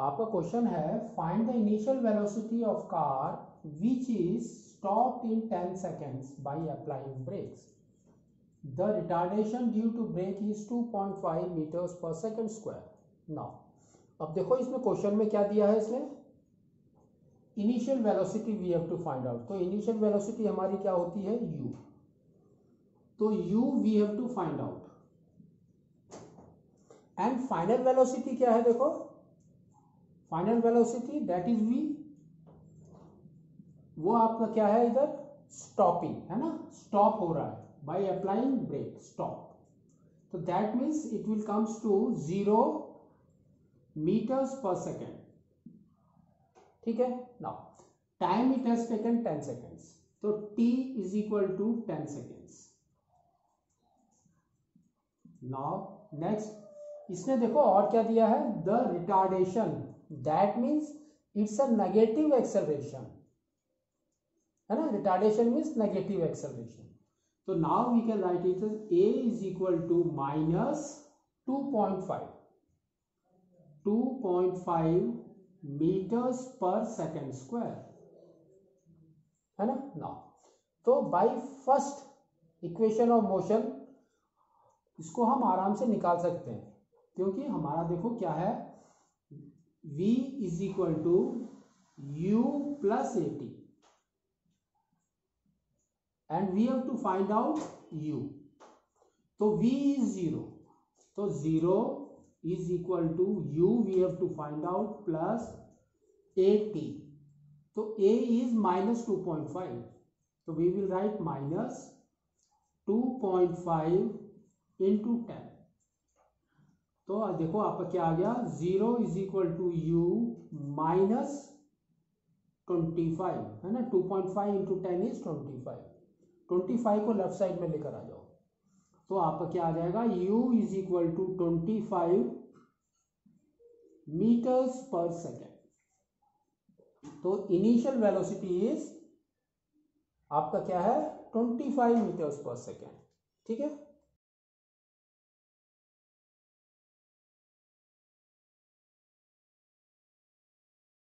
आपका क्वेश्चन है find the initial velocity of car which is stopped in 10 seconds by applying brakes. The retardation due to brake is 2.5 meters per second square. Now अब देखो इसमें question में क्या दिया है इसने, initial velocity we have to find out. तो initial velocity हमारी क्या होती है u. तो u we have to find out and final velocity क्या है, देखो final velocity that is v, वो आपका क्या है इधर स्टॉपिंग है ना, स्टॉप हो रहा है बाय अप्लाइंग ब्रेक स्टॉप. तो that means it will comes to 0 meters per second. ठीक है. Now time it has taken 10 seconds, तो t is equal to 10 seconds. Now next इसने देखो और क्या दिया है, the retardation that means it's a negative acceleration है ना, रिटार्डेशन मीन्स नेगेटिव एक्सेलरेशन. तो now we can write it as a is equal to minus 2.5 meters per second square है ना. नाउ तो by first equation of motion इसको हम आराम से निकाल सकते हैं, क्योंकि हमारा देखो क्या है, v is equal to u plus a t and we have to find out u. तो v इज 0, तो 0 is equal to u we have to find out plus at. तो a is minus 2.5, so we will write minus 2.5 into 10. तो देखो आपका क्या आ गया, 0 is equal to u minus 25 है ना, 2.5 into 10 is 25. 25 को लेफ्ट साइड में लेकर आ जाओ, तो आपका क्या आ जाएगा, u is equal to 25 meters per second. तो इनिशियल वेलोसिटी इज आपका क्या है 25 meters per second. ठीक है.